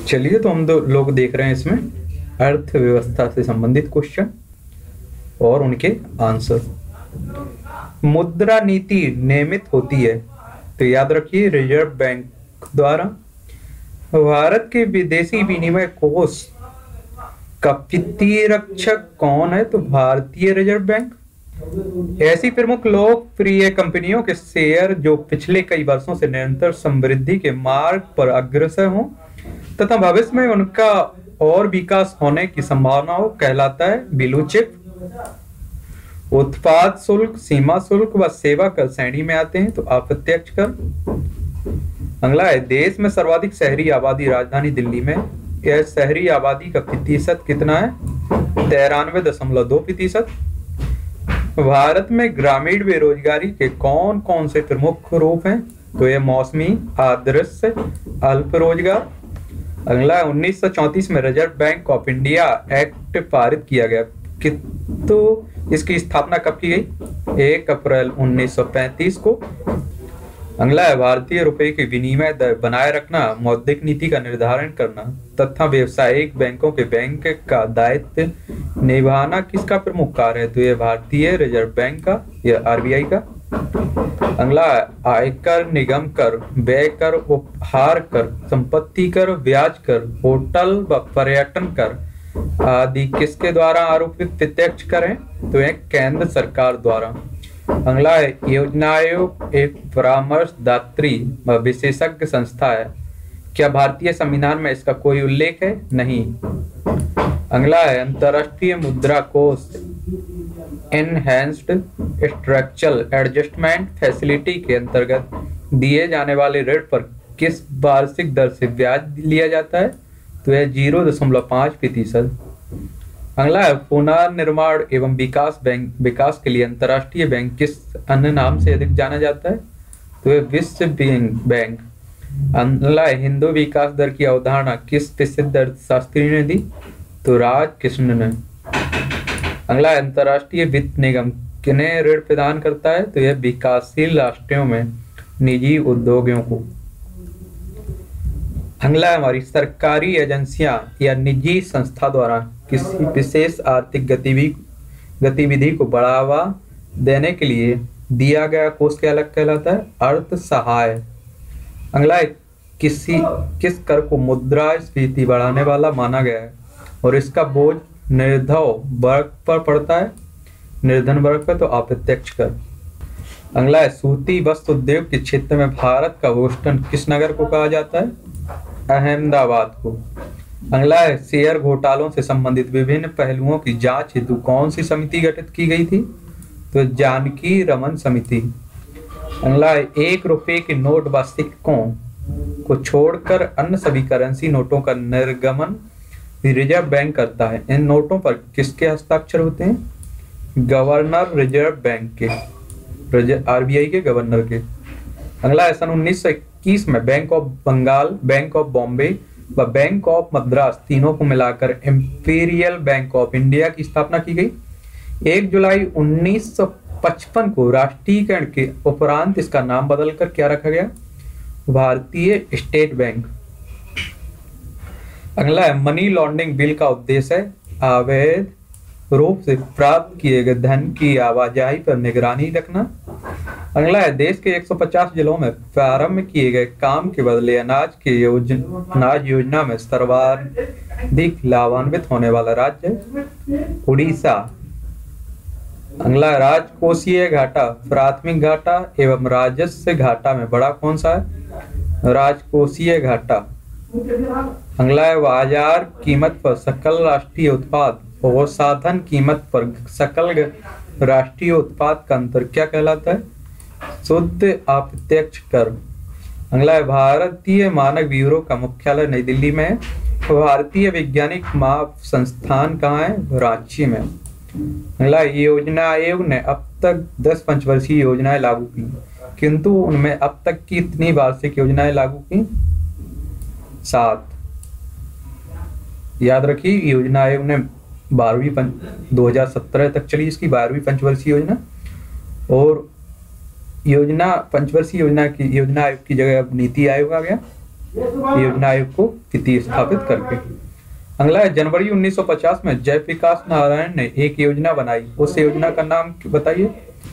चलिए, तो हम दो लोग देख रहे हैं इसमें अर्थव्यवस्था से संबंधित क्वेश्चन और उनके आंसर। मुद्रा नीति नियमित होती है, तो याद रखिए रिजर्व बैंक द्वारा। भारत के विदेशी विनिमय कोष का वित्तीय रक्षक कौन है? तो भारतीय रिजर्व बैंक। ऐसी प्रमुख लोकप्रिय कंपनियों के शेयर जो पिछले कई वर्षों से निरंतर समृद्धि के मार्ग पर अग्रसर हों तथा भविष्य में उनका और विकास होने की संभावना हो कहलाता है ब्लू चिप। उत्पाद शुल्क, सीमा शुल्क व सेवा कर श्रेणी में आते हैं, तो अप्रत्यक्ष कर। अगला है, देश में सर्वाधिक शहरी आबादी राजधानी दिल्ली में। यह शहरी आबादी का प्रतिशत कितना है? 93.2%। भारत में ग्रामीण बेरोजगारी के कौन कौन से प्रमुख रूप हैं? तो ये मौसमी, आदर्श, अल्प रोजगार। अगला 1934 में Reserve Bank of India Act पारित किया गया, तो इसकी स्थापना कब की गई? 1 अप्रैल 1935 को। अगला है, भारतीय रुपए की विनिमय दर बनाए रखना, मौद्रिक नीति का निर्धारण करना तथा व्यवसायिक बैंकों के बैंक का दायित्व निभाना किसका प्रमुख कार्य है? तो यह भारतीय रिजर्व बैंक का या आरबीआई का। अगला, आयकर, निगम कर, व्यय कर, उपहार कर, संपत्ति कर, ब्याज कर, होटल व पर्यटन कर आदि किसके द्वारा आरोपित प्रत्यक्ष कर हैं? तो यह केंद्र सरकार द्वारा। अगला है, योजना आयोग एक परामर्शदात्री व विशेषज्ञ संस्था है। क्या भारतीय संविधान में इसका कोई उल्लेख है? नहीं। अगला है, अंतर्राष्ट्रीय मुद्रा कोष एनहेंस्ड स्ट्रक्चरल एडजस्टमेंट फैसिलिटी के अंतर्गत दिए जाने वाले ऋण पर किस वार्षिक दर से ब्याज लिया जाता है? तो यह 0.5%। अगला है, पुनर्निर्माण एवं विकास बैंक विकास के लिए अंतर्राष्ट्रीय बैंक किस अन्य नाम से अधिक जाना जाता है? तो यह विश्व बैंक। अगला है, हिंदू विकास दर की अवधारणा किस प्रसिद्ध अर्थशास्त्री ने दी? तो राजकृष्ण ने। अगला है, अंतर्राष्ट्रीय वित्त निगम किन्हें ऋण प्रदान करता है? तो यह विकासशील राष्ट्रों में निजी उद्योगों को। अगला है, हमारी सरकारी एजेंसियां या निजी संस्था द्वारा किसी विशेष आर्थिक गतिविधि को बढ़ावा देने के लिए दिया गया कोष क्या अलग कहलाता है? अर्थ सहाय। अगला है, किस कर को मुद्रास्फीति बढ़ाने वाला माना गया है और इसका बोझ निर्धन वर्ग पर पड़ता है? निर्धन वर्ग पर, तो अप्रत्यक्ष कर। अगला है, सूती वस्त्र उद्योग के क्षेत्र में भारत का बोस्टन किस नगर को कहा जाता है? अहमदाबाद को। अगला है, शेयर घोटालों से संबंधित विभिन्न पहलुओं की जांच हेतु कौन सी समिति गठित की गई थी? तो जानकी रमन समिति। अगला है, 1 रुपए के नोट व सिक्कों को छोड़कर अन्य सभी करेंसी नोटों का निर्गमन रिजर्व बैंक करता है। इन नोटों पर किसके हस्ताक्षर होते हैं? गवर्नर रिजर्व बैंक के, आरबीआई के गवर्नर के। अगला है, सन 1921 में Bank of Bengal, Bank of Bombay व बैंक ऑफ मद्रास तीनों को मिलाकर इंपीरियल बैंक ऑफ इंडिया की स्थापना की गई। 1 जुलाई 1955 को राष्ट्रीयकरण के उपरांत इसका नाम बदलकर क्या रखा गया? भारतीय स्टेट बैंक। अगला है, मनी लॉन्ड्रिंग बिल का उद्देश्य है अवैध रूप से प्राप्त किए गए धन की आवाजाही पर निगरानी रखना। अगला है, देश के 150 जिलों में प्रारंभ किए गए काम के बदले अनाज योजना में सर्वाधिक लाभान्वित होने वाला राज्य उड़ीसा। अगला है, राजकोषीय घाटा, प्राथमिक घाटा एवं राजस्व घाटा में बड़ा कौन सा है? राजकोषीय घाटा। अगला है, बाजार कीमत पर सकल राष्ट्रीय उत्पाद और साधन कीमत पर सकल राष्ट्रीय उत्पाद का अंतर क्या कहलाता है? शुद्ध अप्रत्यक्ष कर। अगला है, भारतीय मानक ब्यूरो का मुख्यालय नई दिल्ली में है। भारतीय वैज्ञानिक माप संस्थान कहाँ है? रांची में। अगला, योजना आयोग ने अब तक 10 पंचवर्षीय योजनाएं लागू की, किंतु उनमें अब तक कितनी वार्षिक योजनाएं लागू की? 7। याद रखिए, योजना आयोग ने 2017 तक चली इसकी 12वीं पंचवर्षीय योजना, और योजना पंचवर्षीय योजना आयोग की जगह अब नीति आयोग आ गया। योजना आयोग को तिथि स्थापित करके। अगला है जनवरी 1950 में जयप्रकाश नारायण ने एक योजना बनाई। उस योजना का नाम बताइए।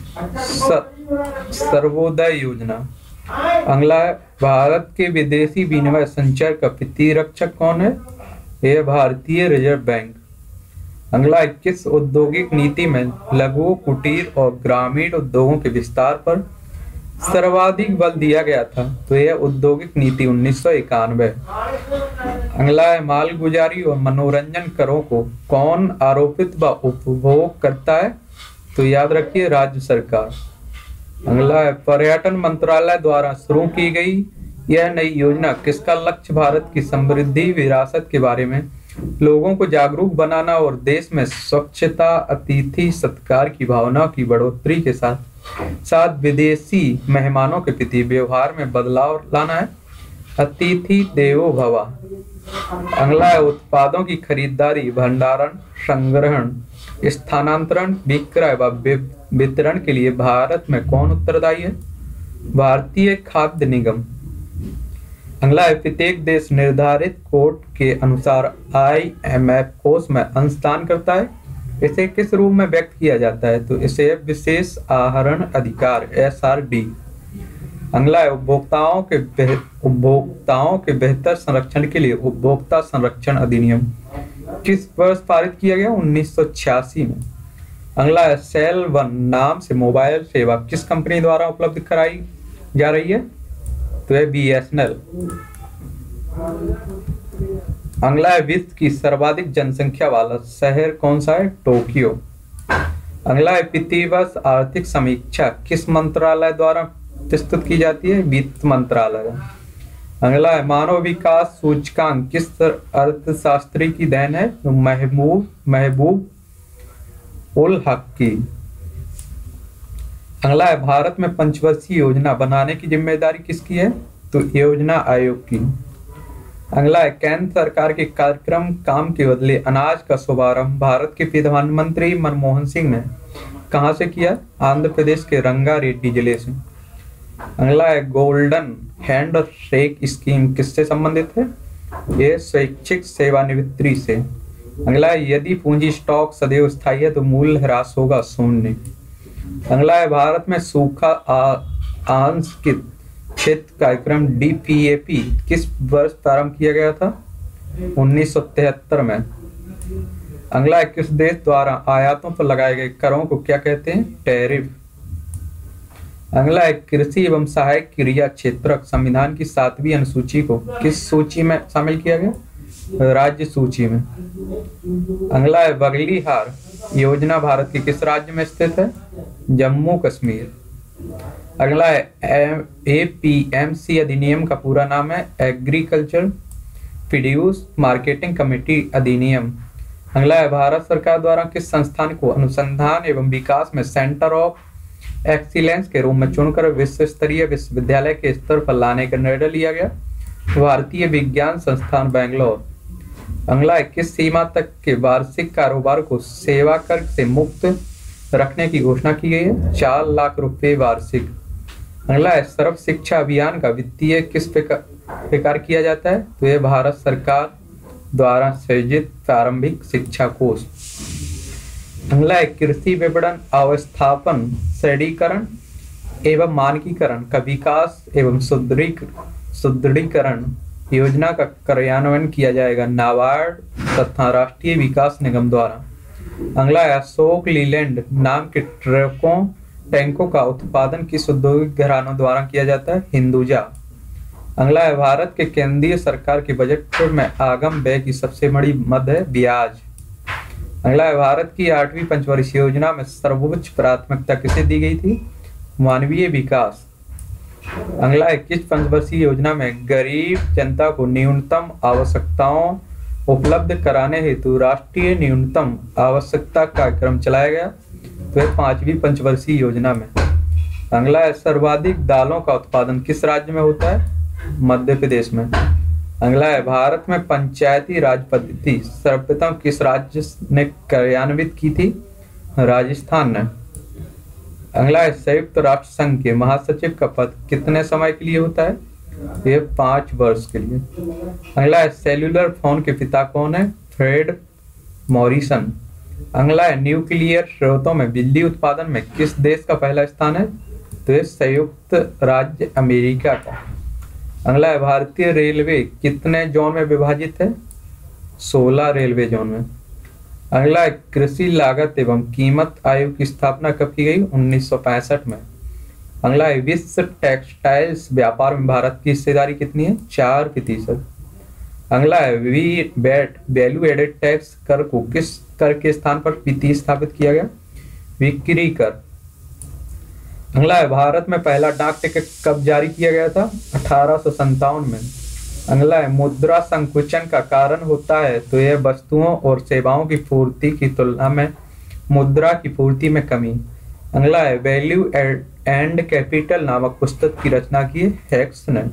सर्वोदय योजना। अगला है भारत के विदेशी विनिमय संचय का वित्तीय रक्षक कौन है? यह भारतीय रिजर्व बैंक। अगला है किस औद्योगिक नीति में लघु, कुटीर और ग्रामीण उद्योगों के विस्तार पर सर्वाधिक बल दिया गया था? तो यह औद्योगिक नीति 1991। अगला है मालगुजारी और मनोरंजन करों को कौन आरोपित व उपभोग करता है? तो याद रखिए राज्य सरकार। अगला है पर्यटन मंत्रालय द्वारा शुरू की गई यह नई योजना किसका लक्ष्य भारत की समृद्धि विरासत के बारे में लोगों को जागरूक बनाना और देश में स्वच्छता, अतिथि सत्कार की भावना की बढ़ोतरी के साथ साथ विदेशी मेहमानों के प्रति व्यवहार में बदलाव लाना है। अतिथि देवो भव। अगला है उत्पादों की खरीदारी, भंडारण, संग्रहण, स्थानांतरण, विक्रय व वितरण के लिए भारत में कौन उत्तरदायी है? भारतीय खाद्य निगम। अगला है प्रत्येक देश निर्धारित कोड के अनुसार IMF कोष में अंशदान करता है। इसे किस रूप में व्यक्त किया जाता है? तो इसे विशेष आहरण अधिकार SRD। अगला है उपभोक्ताओं के बेहतर संरक्षण के लिए उपभोक्ता संरक्षण अधिनियम किस वर्ष पारित किया गया? 1986 में। अगला है सेल वन नाम से मोबाइल सेवा किस कंपनी द्वारा उपलब्ध कराई जा रही है? तो है BSNL। अगला है विश्व की सर्वाधिक जनसंख्या वाला शहर कौन सा है? टोक्यो। अगला है प्रति वर्ष आर्थिक समीक्षा किस मंत्रालय द्वारा प्रस्तुत की जाती है? वित्त मंत्रालय। अगला है मानव विकास सूचकांक किस अर्थशास्त्री की देन है? तो महबूब उल हक की। अगला है भारत में पंचवर्षीय योजना बनाने की जिम्मेदारी किसकी है? तो योजना आयोग की। अगला है केंद्र सरकार के कार्यक्रम काम के बदले अनाज का शुभारंभ भारत के प्रधानमंत्री मनमोहन सिंह ने कहां से किया? आंध्र प्रदेश के रंगारेड्डी जिले से। अगला है गोल्डन हैंड शेक स्कीम किससे संबंधित है? ये स्वैच्छिक सेवानिवृत्ति से। अगला है यदि पूंजी स्टॉक सदैव स्थायी है तो मूल्य ह्रास होगा शून्य। अगला है भारत में सूखा आंशिक क्षेत्र कार्यक्रम DPAP किस वर्ष प्रारंभ किया गया था? 1973 में। अगला है किस देश द्वारा आयातों पर लगाए गए करों को क्या कहते हैं? टैरिफ। अगला है कृषि एवं सहायक क्रिया क्षेत्रक संविधान की 7वीं अनुसूची को किस सूची में शामिल किया गया? राज्य सूची में। अगला है बगलीहार योजना भारत के किस राज्य में स्थित है? जम्मू कश्मीर। अगला है APMC अधिनियम का पूरा नाम है एग्रीकल्चर प्रोड्यूस मार्केटिंग कमेटी अधिनियम। अगला है भारत सरकार द्वारा किस संस्थान को अनुसंधान एवं विकास में सेंटर ऑफ एक्सीलेंस के रूप में चुनकर विश्व स्तरीय विश्वविद्यालय के स्तर पर लाने का निर्णय लिया गया? भारतीय विज्ञान संस्थान बेंगलोर। अगला है किस सीमा तक के वार्षिक कारोबार को सेवा कर से मुक्त रखने की घोषणा की गई है? 4 लाख रुपए वार्षिक। अगला है सर्व शिक्षा अभियान का वित्तीय किस प्रकार किया जाता है? तो यह भारत सरकार द्वारा सृजित प्रारंभिक शिक्षा कोष। अगला है कृषि विपणन अवस्थापन सुदृढ़ीकरण एवं मानकीकरण का विकास एवं सुदृढ़ीकरण योजना का कार्यान्वयन किया जाएगा नाबार्ड तथा राष्ट्रीय विकास निगम द्वारा। अगला है अशोक लीलैंड नाम के टैंकों का उत्पादन किस औद्योगिक घरानों द्वारा किया जाता है? हिंदुजा। अगला है भारत के केंद्रीय सरकार के बजट में आगम व्यय की सबसे बड़ी मद है ब्याज। अगला है भारत की 8वीं पंचवर्षीय योजना में सर्वोच्च प्राथमिकता किसे दी गई थी? मानवीय विकास। अगला है किस पंचवर्षीय योजना में गरीब जनता को न्यूनतम आवश्यकताओं उपलब्ध कराने हेतु राष्ट्रीय न्यूनतम आवश्यकता कार्यक्रम चलाया गया? तो 5वीं पंचवर्षीय योजना में। अगला है सर्वाधिक दालों का उत्पादन किस राज्य में होता है? मध्य प्रदेश में। अगला है भारत में पंचायती राज पद्धति सर्वप्रथम किस राज्य ने कार्यान्वित की थी? राजस्थान ने। अगला है संयुक्त राष्ट्र संघ के महासचिव का पद कितने समय के लिए होता है? ये 5 वर्ष के लिए। अगला है सेल्यूलर फोन के पिता कौन है? Fred Morrison. अगला है न्यूक्लियर स्रोतों में बिजली उत्पादन में किस देश का पहला स्थान है? तो ये संयुक्त राज्य अमेरिका का। अगला है भारतीय रेलवे कितने जोन में विभाजित है? 16 रेलवे जोन में। अगला है कृषि लागत एवं कीमत आयोग की स्थापना कब की गई? 1965 में। अगला है विश्व टेक्सटाइल्स व्यापार में भारत की हिस्सेदारी कितनी है? 4%। अगला है वैट वैल्यू एडेड टैक्स कर को किस कर के स्थान पर प्रतिस्थापित किया गया? बिक्री कर। अगला है भारत में पहला डाक टिकट कब जारी किया गया था? 1857 में। अगला है मुद्रा संकुचन का कारण होता है तो यह वस्तुओं और सेवाओं की पूर्ति की तुलना में मुद्रा की पूर्ति में कमी। अगला है वैल्यू एंड कैपिटल नामक पुस्तक की रचना की है हेक्स ने।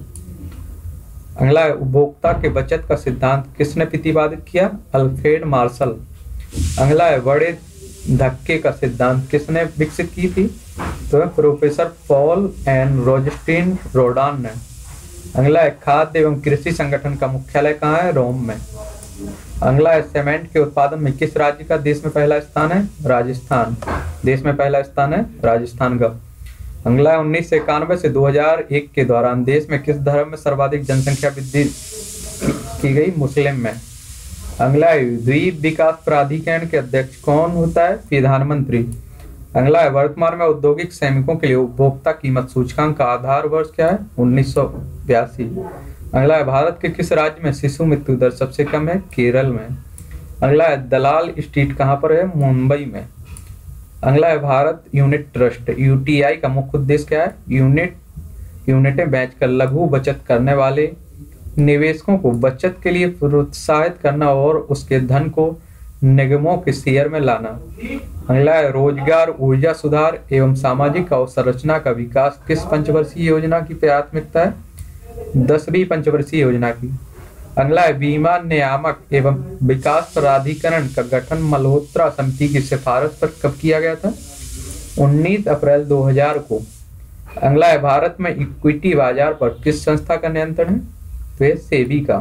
अगला है उपभोक्ता के बचत का सिद्धांत किसने प्रतिपादित किया? Alfred Marshall. अगला है बड़े धक्के का सिद्धांत किसने विकसित की थी? तो professor Paul and Rosenstein Rodan ने। अगला है खाद्य एवं कृषि संगठन का मुख्यालय कहाँ है? रोम में। अगला है सीमेंट के उत्पादन में किस राज्य का देश में पहला स्थान है? राजस्थान। देश में पहला स्थान है राजस्थान का। अगला है 1991 से 2001 के दौरान देश में किस धर्म में सर्वाधिक जनसंख्या वृद्धि की गई? मुस्लिम में। अगला है द्वीप विकास प्राधिकरण के अध्यक्ष कौन होता है? प्रधानमंत्री। अगला है वर्तमान में औद्योगिक श्रमिकों के लिए उपभोक्ता कीमत सूचकांक का आधार वर्ष क्या है? 1982। अगला है भारत के किस राज्य में शिशु मृत्यु दर सबसे कम है? केरल में। अगला है दलाल स्ट्रीट कहाँ पर है? मुंबई में। अगला है भारत यूनिट ट्रस्ट यूटीआई का मुख्य उद्देश्य क्या है? यूनिटें बेचकर लघु बचत करने वाले निवेशकों को बचत के लिए प्रोत्साहित करना और उसके धन को निगमों के शेयर में लाना। अगला है रोजगार, ऊर्जा सुधार एवं सामाजिक अवसंरचना का विकास किस पंचवर्षीय योजना की प्राथमिकता है? 10वीं पंचवर्षीय योजना की। अगला है बीमा नियामक एवं विकास प्राधिकरण का गठन मल्होत्रा समिति की सिफारिश पर कब किया गया था? 19 अप्रैल 2000 को। अगला है भारत में इक्विटी बाजार पर किस संस्था का नियंत्रण है? तो ये सेबी का।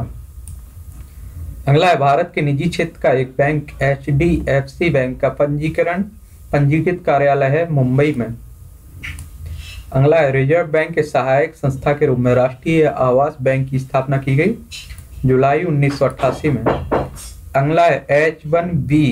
अगला है भारत के निजी क्षेत्र का एक बैंक HDFC बैंक का पंजीकृत कार्यालय है मुंबई में। अगला है रिजर्व बैंक के सहायक संस्था के रूप में राष्ट्रीय आवास बैंक की स्थापना की गई जुलाई 1988 में। अगला है H1B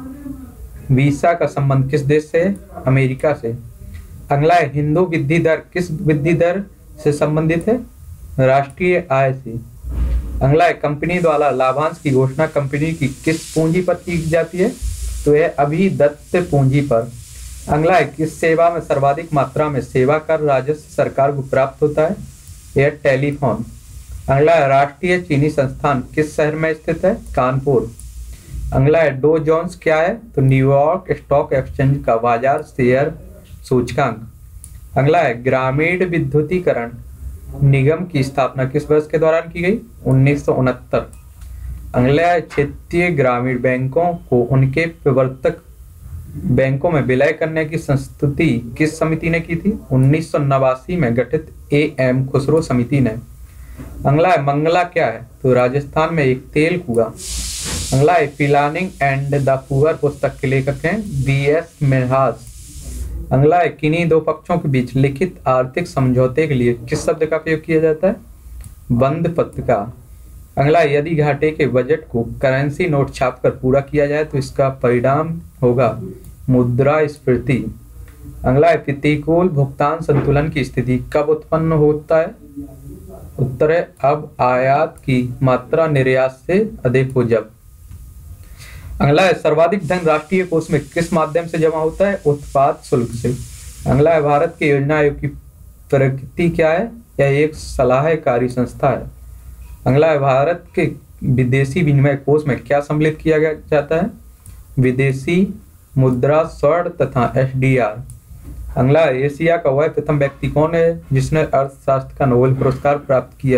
वीसा का संबंध किस देश से है? अमेरिका से। अगला है हिंदू वृद्धि दर किस वृद्धि दर से संबंधित है? राष्ट्रीय आय से। अगला है कंपनी द्वारा लाभांश की घोषणा कंपनी की किस पूंजी पर की जाती है? तो यह अभिदत्त पूंजी पर। अगला है किस सेवा में सर्वाधिक मात्रा में सेवा कर राजस्व सरकार को प्राप्त होता है? यह टेलीफोन। अगला है राष्ट्रीय चीनी संस्थान किस शहर में स्थित है? कानपुर। अगला है डो जोन्स क्या है? तो न्यूयॉर्क स्टॉक एक्सचेंज का बाजार शेयर सूचकांक। अगला है ग्रामीण विद्युतीकरण निगम की स्थापना किस वर्ष के दौरान की गई? 1969। अगला है क्षेत्रीय ग्रामीण बैंकों को उनके प्रवर्तक बैंकों में विलय करने की संस्तुति किस समिति ने की थी? 1989 में गठित AM खुसरो समिति ने। अगला है मंगला क्या है? तो राजस्थान में एक तेल कुआं। अगला है प्लानिंग एंड द पुअर पुस्तक के लेखक हैं BS मिन्हास। अगला है किन्हीं दो पक्षों के बीच लिखित आर्थिक समझौते के लिए किस शब्द का प्रयोग किया जाता है? बंद पत्रिका। अगला है यदि घाटे के बजट को करेंसी नोट छापकर पूरा किया जाए तो इसका परिणाम होगा मुद्रास्फीति। अगला है प्रतिकूल भुगतान संतुलन की स्थिति कब उत्पन्न होता है? उत्तर है अब आयात की मात्रा निर्यात से अधिक हो जब। अगला है सर्वाधिक धन राष्ट्रीय कोष में किस माध्यम से जमा होता है? उत्पाद शुल्क से। अगला है भारत के योजना आयोग की प्रकृति क्या है? यह एक सलाहकारी संस्था है। अगला है भारत के विदेशी विनिमय कोष में क्या सम्मिलित किया जाता है? विदेशी मुद्रा, स्वर्ण तथा SDR। अगला है एशिया का वह प्रथम व्यक्ति कौन है जिसने अर्थशास्त्र का नोबेल पुरस्कार प्राप्त किया?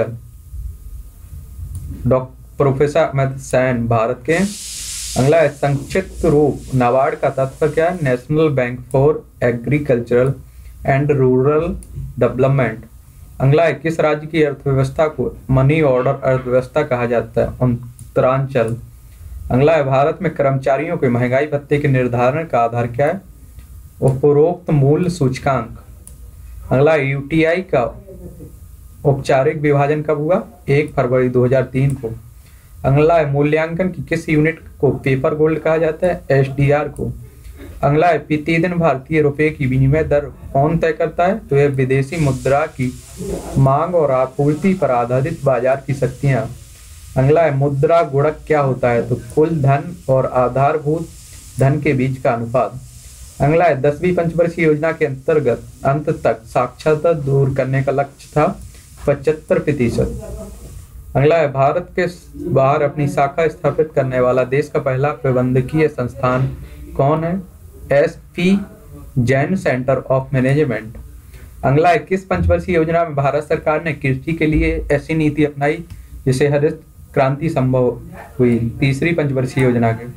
प्रोफेसर अमित सेन भारत के। अगला है संक्षिप्त रूप नाबार्ड का तात्पर्य क्या है? National Bank for Agricultural and Rural Development. अगला है, किस राज्य की अर्थव्यवस्था को मनी ऑर्डर अर्थव्यवस्था कहा जाता है? उत्तरांचल। अगला है, भारत में कर्मचारियों के महंगाई भत्ते के निर्धारण का आधार क्या है? उपरोक्त मूल्य सूचकांक। अगला है, यूटीआई का औपचारिक विभाजन कब हुआ? 1 फरवरी 2003 को। अगला है, मूल्यांकन की किस यूनिट को पेपर गोल्ड कहा जाता है? एसडीआर को। अगला है, प्रतिदिन भारतीय रुपए की विनिमय दर कौन तय करता है? तो यह विदेशी मुद्रा की मांग और आपूर्ति पर आधारित बाजार की शक्तियां। अगला है, मुद्रा गुणक क्या होता है? तो कुल धन और आधारभूत धन के बीच का अनुपात। अगला है, 10वीं पंचवर्षीय योजना के अंतर्गत अंत तक साक्षरता दूर करने का लक्ष्य था 75%। अगला है, भारत के बाहर अपनी शाखा स्थापित करने वाला देश का पहला प्रबंधकीय संस्थान कौन है? SP Jain Centre of Management. अगला है, किस पंचवर्षीय योजना में भारत सरकार ने कृषि के लिए ऐसी नीति अपनाई जिसे हरित क्रांति संभव हुई? 3री पंचवर्षीय योजना के।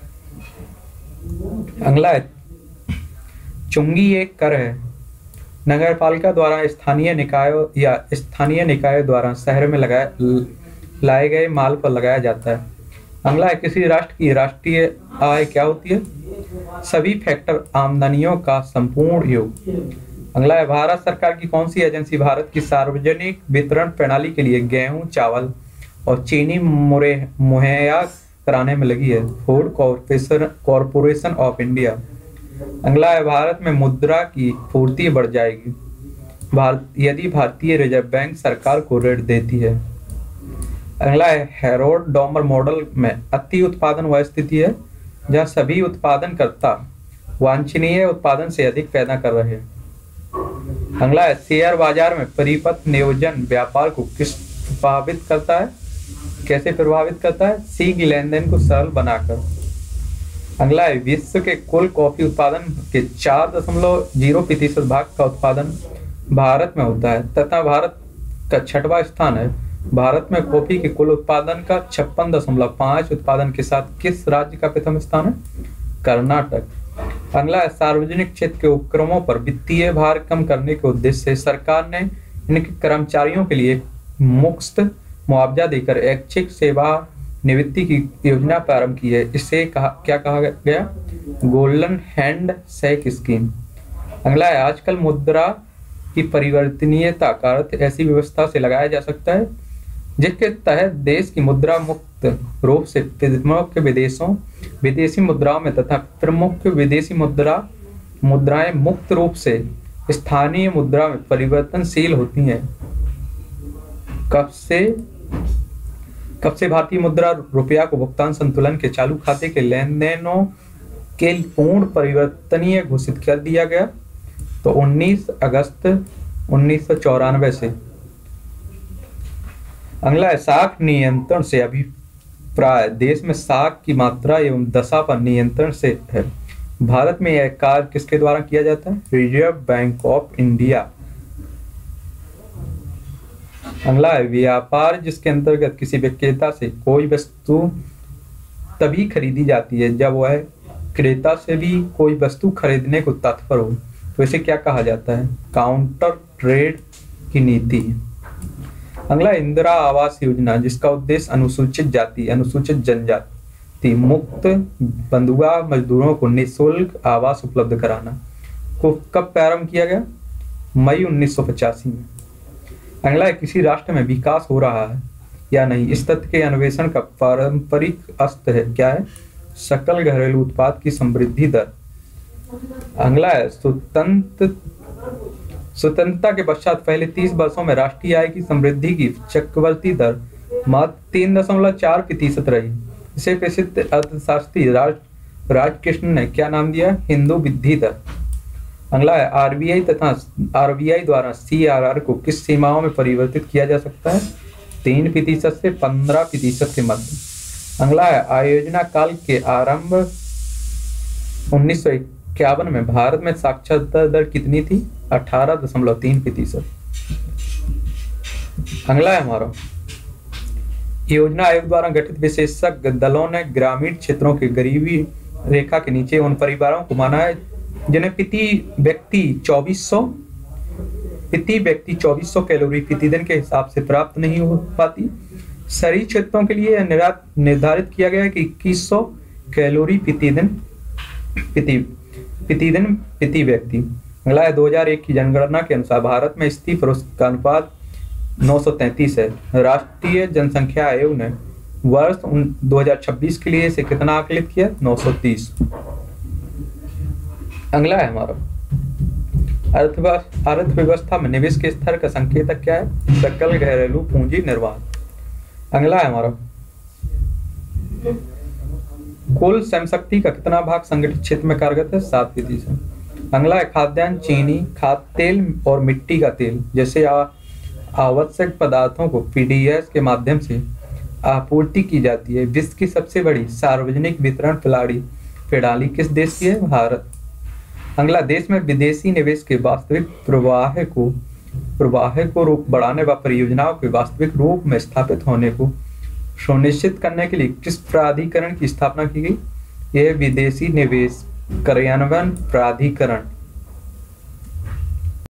अगला है, चुंगी एक कर है, नगरपालिका द्वारा स्थानीय निकायों द्वारा शहर में लाए गए माल पर लगाया जाता है। अगला है, किसी राष्ट्र की राष्ट्रीय आय क्या होती है? सभी फैक्टर आमदनियों का संपूर्ण योग। अगला है, भारत सरकार की कौन सी एजेंसी भारत की सार्वजनिक वितरण प्रणाली के लिए गेहूं, चावल और चीनी मुहैया कराने में लगी है? Food Corporation of India. अगला है, भारत में मुद्रा की पूर्ति बढ़ जाएगी यदि भारतीय रिजर्व बैंक सरकार को ऋण देती है। अगला है, हेरोल्ड डॉमर मॉडल में अति उत्पादन वह स्थिति है जहां सभी उत्पादनकर्ता वांछनीय उत्पादन से अधिक पैदा कर रहे हैं। अगला है, शेयर बाजार में परिपथ नियोजन व्यापार को प्रभावित करता है? कैसे प्रभावित करता है? शीघ्र लेनदेन को सरल बनाकर। अगला है, विश्व के कुल कॉफी उत्पादन के 4.0% भाग का उत्पादन भारत में होता है तथा भारत का 6वां स्थान है। भारत में कॉफी के कुल उत्पादन का 56.5 उत्पादन के साथ किस राज्य का प्रथम स्थान है? कर्नाटक। अगला है, सार्वजनिक क्षेत्र के उपक्रमों पर वित्तीय भार कम करने के उद्देश्य से सरकार ने इनके कर्मचारियों के लिए मुफ्त मुआवजा देकर ऐच्छिक सेवा निवृत्ति की योजना प्रारंभ की है। इसे क्या कहा गया? Golden handshake scheme. अगला है, आजकल मुद्रा की परिवर्तनीयता का अर्थ ऐसी व्यवस्था से लगाया जा सकता है जिसके तहत देश की मुद्रा मुक्त रूप से प्रमुख विदेशी मुद्राओं में तथा प्रमुख विदेशी मुद्राएं मुक्त रूप से स्थानीय मुद्रा में परिवर्तनशील होती हैं। कब से भारतीय मुद्रा रुपया को भुगतान संतुलन के चालू खाते के लेन देनों के पूर्ण परिवर्तनीय घोषित कर दिया गया? तो 19 अगस्त 1994 से। अगला है, साख नियंत्रण से अभिप्राय देश में साख की मात्रा एवं दशा पर नियंत्रण से है। भारत में यह कार्य किसके द्वारा किया जाता है? Reserve Bank of India. अगला है, व्यापार जिसके अंतर्गत किसी विक्रेता से कोई वस्तु तभी खरीदी जाती है जब वह क्रेता से भी कोई वस्तु खरीदने को तत्पर हो, तो इसे क्या कहा जाता है? काउंटर ट्रेड की नीति। अगला, इंदिरा आवास योजना जिसका उद्देश्य अनुसूचित जाति अनुसूचित जनजाति मुक्त बंधुआ मजदूरों को निःशुल्क आवास उपलब्ध कराना को कब प्रारंभ किया गया? मई 1985 में। अगला है, किसी राष्ट्र में विकास हो रहा है या नहीं, इस तथ्य के अन्वेषण का पारंपरिक अस्त्र है क्या है? सकल घरेलू उत्पाद की समृद्धि दर। अगला है, स्वतंत्रता के पश्चात पहले 30 वर्षों में राष्ट्रीय आय की समृद्धि की चक्रवर्ती दर मात्र 3.4% रही। इसे प्रसिद्ध अर्थशास्त्री राजकृष्ण ने क्या नाम दिया? हिंदू वृद्धि दर। अगला है, आरबीआई द्वारा CRR को किस सीमाओं में परिवर्तित किया जा सकता है? 3% से 15% के मध्य। अगला है, आयोजना काल के आरंभ 1951 में भारत में साक्षरता दर कितनी थी? 18.3%। अगला है हमारा, योजना आयोग द्वारा गठित विशेषज्ञ दलों ने ग्रामीण क्षेत्रों के गरीबी रेखा के नीचे उन परिवारों को माना है जिन्हें प्रति व्यक्ति 2400 प्रति व्यक्ति 2400 कैलोरी प्रतिदिन के हिसाब से प्राप्त नहीं हो पाती। शहरी क्षेत्रों के लिए निर्धारित किया गया है कि 2100 कैलोरी प्रतिदिन प्रति व्यक्ति। अगला है 2001 की जनगणना के अनुसार भारत में स्त्री पुरुष का अनुपात 933 है। राष्ट्रीय जनसंख्या आयोग ने वर्ष 2026 के लिए इसे कितना आकलित किया? 930। अगला है हमारा अर्थव्यवस्था में निवेश के स्तर का संकेतक क्या है? सकल घरेलू पूंजी निर्वाह। अगला है हमारा कुल श्रम शक्ति का कितना भाग संगठित क्षेत्र में कार्यरत है? 7%। अगला है खाद्यान्न, चीनी, खाद्य तेल और मिट्टी का तेल जैसे आवश्यक पदार्थों को पीडीएस के माध्यम से आपूर्ति की जाती है। विश्व की सबसे बड़ी सार्वजनिक वितरण प्रणाली किस देश की है? भारत। अगला देश में विदेशी निवेश के वास्तविक प्रवाह को बढ़ाने व परियोजनाओं के वास्तविक रूप में स्थापित होने को सुनिश्चित करने के लिए किस प्राधिकरण की स्थापना की गई? यह विदेशी निवेश कार्यान्वयन प्राधिकरण